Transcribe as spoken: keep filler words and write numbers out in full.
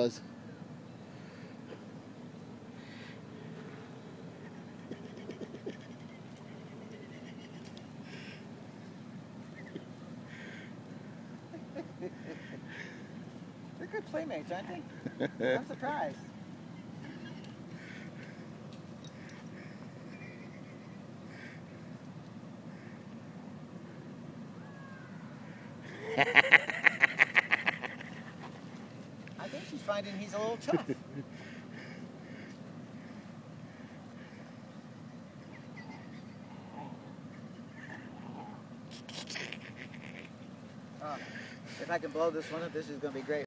was. They're good playmates, aren't they? I'm surprised. I think she's finding he's a little tough. Oh, if I can blow this one up, this is going to be great.